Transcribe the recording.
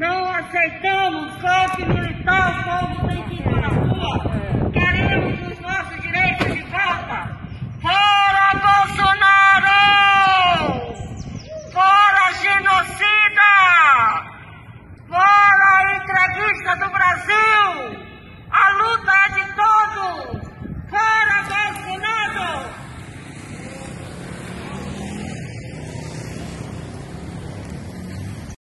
Não aceitamos golpe militar, o povo tem que ir para a rua. Queremos os nossos direitos de